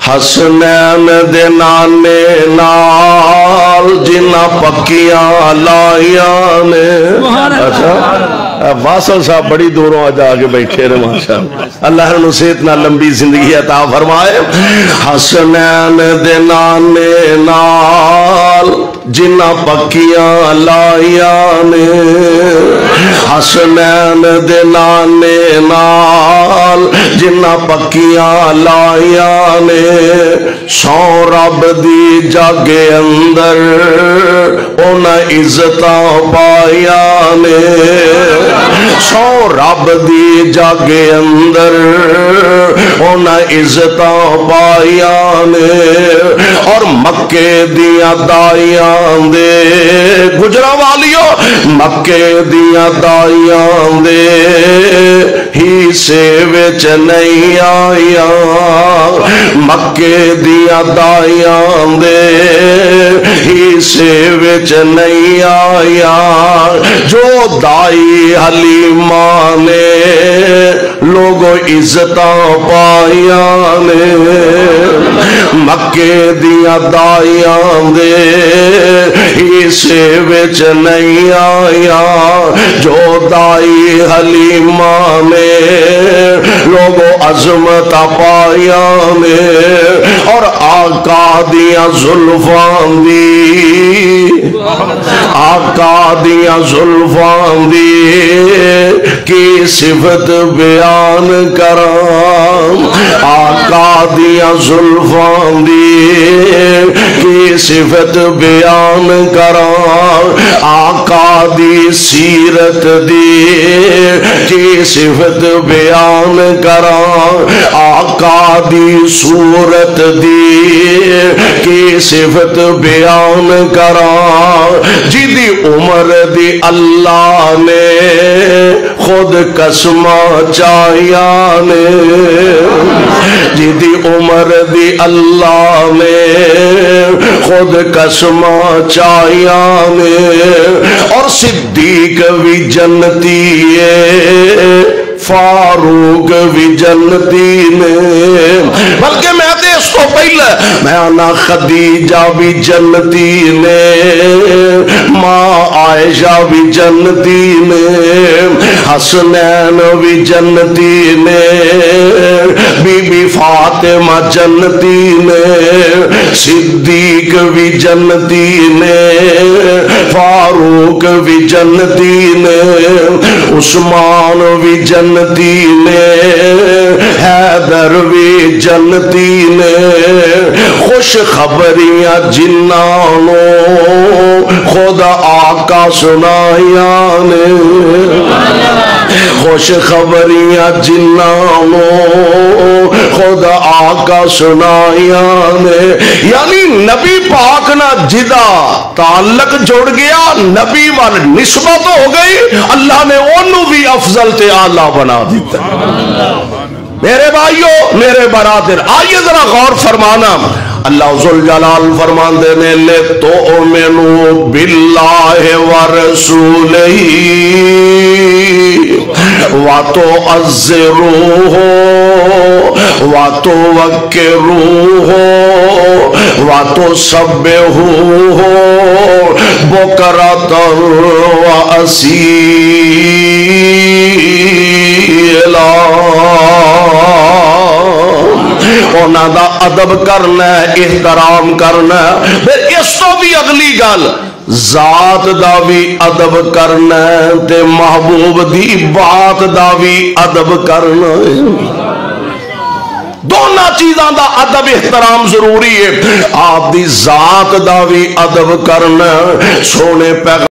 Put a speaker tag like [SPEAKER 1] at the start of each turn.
[SPEAKER 1] حسنین دے نانے نال جنہ پکیاں لائیاں نے. اچھا واصل صاحب بڑی دوروں آج آگے بیٹھے رہے ماشاء اللہ انہوں سے اتنا لمبی زندگی عطا فرمائے. حسنین دے نانے نال جنہ پکیاں لائیاں نے. حسنین دے نانے نال جنہ پکیاں لائیاں نے. سو رب دی جاگے اندر انہ عزتاں پائیاں نے. سو رب دی جاگے اندر انہ عزتاں پائیاں نے. اور مکے دیاں دائیاں دے گجرا والیو مکے دیاں دائیاں دے ہی سے وچ نہیں آیا. مکے دیاں دائیاں دے ہی سے وچ نہیں آیا. جو دائی حلیمہ نے لوگوں عزتاں پائیاں نے. مکے دیاں دائیاں دے ہی سے وچ نہیں آیا. جو دائی حلیمہ نے لوگوں عظمت پائیاں نے. اور آقا دیاں زلفاں دی آقا دیاں زلفاں دی کی صفت بیان کرام. آقا دیاں زلفاں دی کی صفت بیان کرام. آقا دی سیرت دی کی صفت بیان کرام. آقا دی صورت دی کی صفت بیان کرام. جی دی عمر دی اللہ نے خود قسمہ چاہیاں نے. جی دی عمر دی اللہ نے خود قسمہ چاہیاں نے. اور صدیق بھی جنتی ہے فاروق بھی جنتی نے. بلکہ میں تے اس کو پہلے میں آنا خدیجہ بھی جنتی نے. ماں عائشہ بھی جنتی نے. حسنین بھی جنتی نے. بی بی فاطمہ جنتی نے. صدیق بھی جنتی نے. فاروق بھی جنتی نے. عثمان بھی جنتی نے. حیدر بھی جنتی نے. خوش خبریاں جنانوں خود آقا سنائیاں نے. خوش خبریاں جنانوں خود آقا سنائیاں نے. یعنی نبی پاک نہ جدا تعلق جڑ گیا نبی وال نسبت ہو گئی. اللہ نے انہوں بھی افضل تے اعلیٰ بنا دیتا. میرے بھائیو میرے برادر آئیے ذرا غور فرمانا. اللہ ذوالجلال فرماندے نے لِتُؤْمِنُوا بِاللَّهِ وَرَسُولِهِ وَتُعَزِّرُوهُ وَتُوَقِّرُوهُ وَتُسَبِّحُوهُ بُكْرَةً وَأَصِيلًا. انہاں دا ادب کرنا ہے احترام کرنا ہے. پھر اس تو بھی اگلی گل ذات دا بھی ادب کرنا ہے تے محبوب دی بات دا بھی ادب کرنا ہے. دونوں چیزاں دا ادب احترام ضروری ہے. آپ دی ذات دا بھی ادب کرنا. سونے پیغام